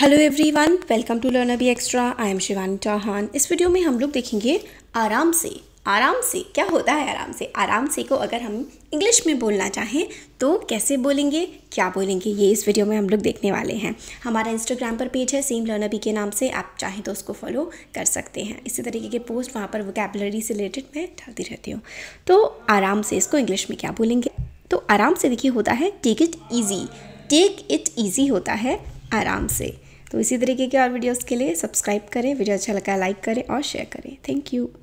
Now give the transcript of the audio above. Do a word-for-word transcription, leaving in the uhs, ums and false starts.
Hello everyone, welcome to learn अभी extra. I am Shivani Chauhan. इस video में हम लोग देखेंगे आराम से। आराम से क्या होता है? आराम से आराम से को अगर हम इंग्लिश में बोलना चाहें तो कैसे बोलेंगे, क्या बोलेंगे, ये इस वीडियो में हम लोग देखने वाले हैं। हमारा इंस्टाग्राम पर पेज है सेम लर्न अभी के नाम से, आप चाहें तो उसको फॉलो कर सकते हैं। इसी तरीके के पोस्ट वहाँ पर वोकैबुलरी से रिलेटेड मैं डालती रहती हूँ। तो आराम से इसको इंग्लिश में क्या बोलेंगे? तो आराम से देखिए होता है take it easy. Take it easy होता है आराम से। तो इसी तरीके के और वीडियोस के लिए सब्सक्राइब करें, वीडियो अच्छा लगा लाइक करें और शेयर करें। Thank you.